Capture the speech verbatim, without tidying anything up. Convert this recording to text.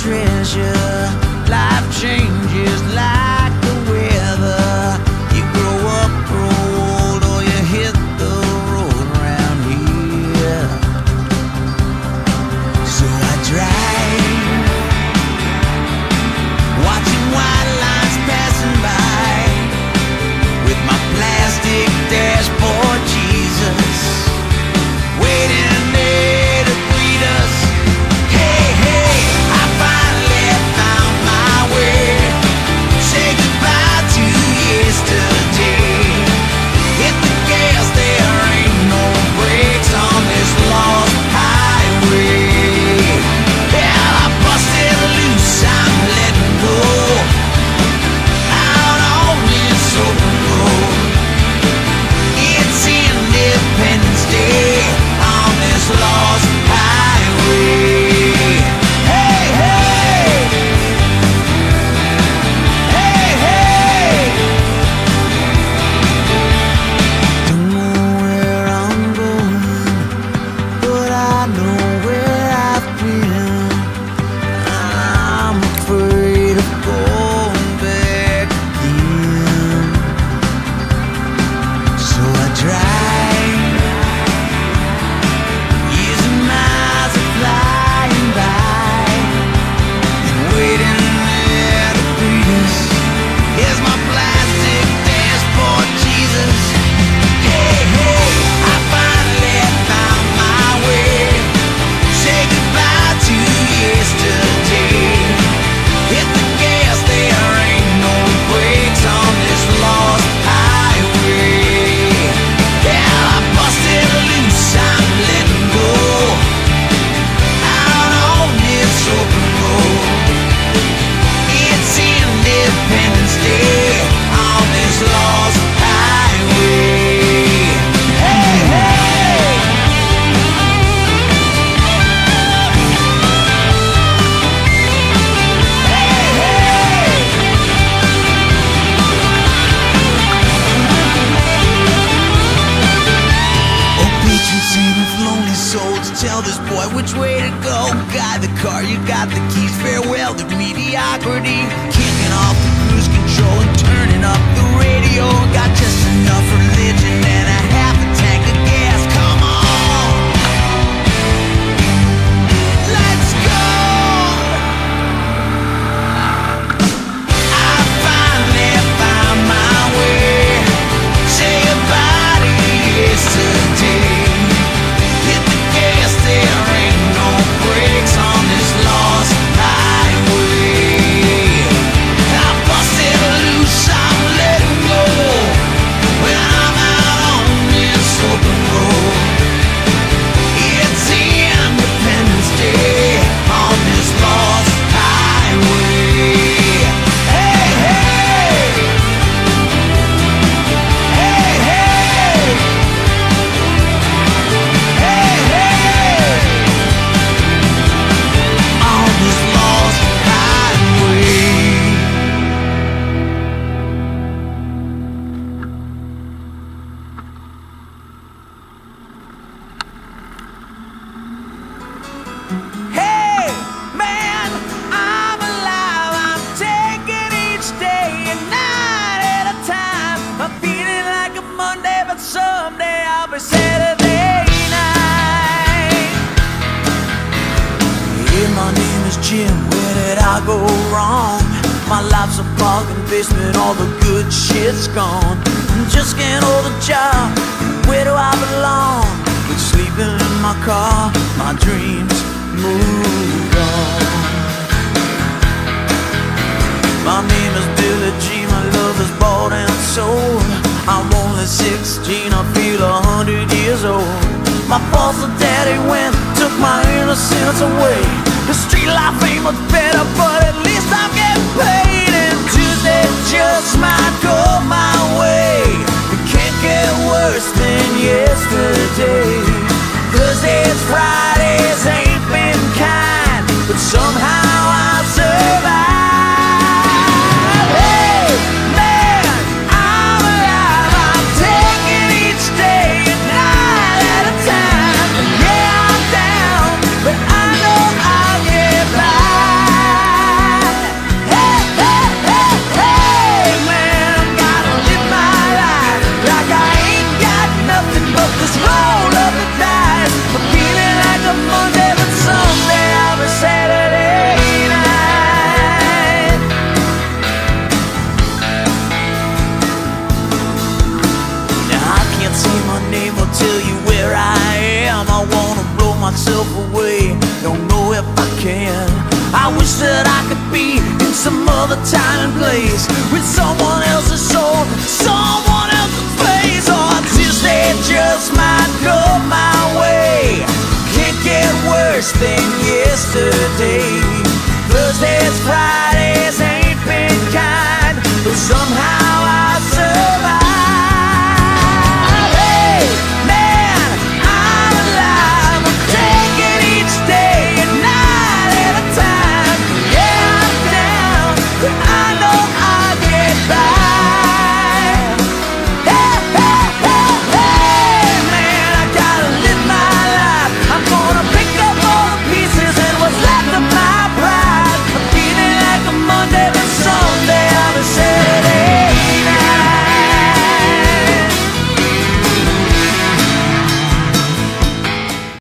treasure. Life changes like the weather. You grow up, grow old, or you hit the road around here. So I drive, watching white lines passing by, with my plastic dashboard Jesus waiting there to greet us. Hey, hey, I finally found my way. Say goodbye to yesterday. Hit the gas, there ain't no brakes on this lost highway. Yeah, I busted loose, I'm letting go out on this open road. It's Independence Day on this lost highway. Hey, hey, hey, hey. Don't know where I'm going, but I know where I've been. I'm afraid of going back again. So I drive, using miles of flying by, and waiting there to greet us. Here's my plastic dashboard Jesus. Hey, hey, I finally found my way. Say goodbye to yesterday. Hit the gas, there ain't no brakes on this lost highway. Yeah, I busted loose, I'm letting go out on this open road. It's Independence Day on this lost highway. Hey, hey. Hey, hey. Oh, patron saint of lonely souls, tell this boy which way to go. Guide the car, you got the keys. Farewell to mediocrity. Kicking off the cruise control and turning up the radio. Got just enough religion and a half a tank of gas. Come on, let's go. I finally found my way. Say goodbye to yesterday. Hit the gas, there ain't no brakes on this lost highway. I busted loose, I'm letting go when I'm out on this open road. It's Independence Day on this lost highway. Hey, hey, hey, hey, hey, hey, on this lost highway. Hey, man, I'm alive. I'm taking each day a night at a time. I'm feeling like a Monday, but someday I'll be Saturday night. Hey, my name is Jim. Where did I go wrong? My life's a bargain basement. All the good shit's gone. I'm just can't hold a job. Where do I belong? With sleeping in my car, my dreams moved on. My name is Billy G. My love is bought and sold. I'm only sixteen. I feel a hundred years old. My foster daddy went, took my innocence away. The street life ain't much better, but at least I'm getting paid. And Tuesday just might go my way. It can't get worse than yesterday. Thursdays, Fridays ain't been kind, but somehow I survive. Hey, man, I'm alive. I'm taking each day a night at a time. Yeah, I'm down, but I know I'll get by. some other time and place with someone else's